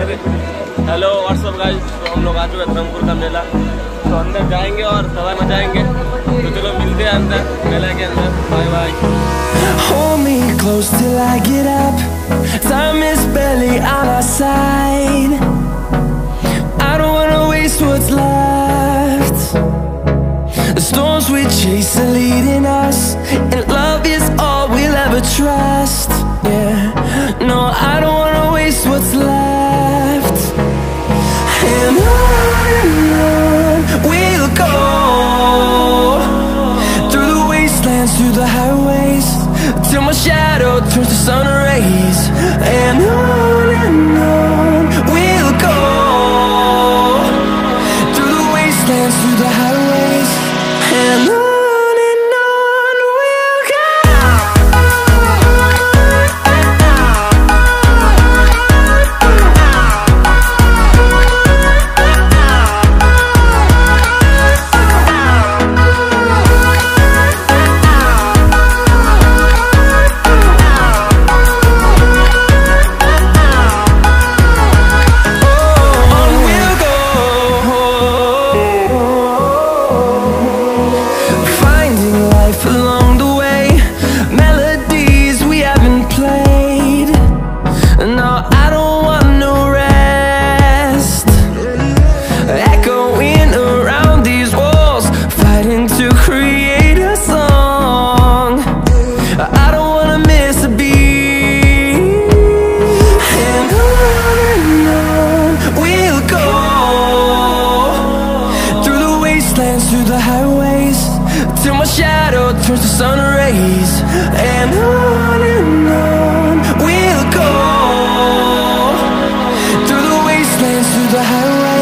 Hello what's up guys, तो हम लोग आ चुके हैं धर्मपुर का मेला। तो अंदर जाएंगे और सवाई मचाएंगे। तो चलो मिलते हैं अंदर मेला के अंदर। Bye bye. Hold me close till I get up. Time is barely on our side. I don't wanna waste what's left. The storms we chase are leading us, and love is all we'll ever trust. Yeah, no, I don't wanna waste what's left. And on we'll go, through the wastelands, through the highways, till my shadow turns to sun rays. And on we'll go, through the wastelands, through the highways, and on we'll go. Along the way, melodies we haven't played. No, I don't want no rest. Echoing around these walls, fighting to create a song. I don't wanna miss a beat. And on we'll go, through the wastelands, through the highways, till my shadow turns to sun rays. And on we'll go, through the wastelands, through the highways.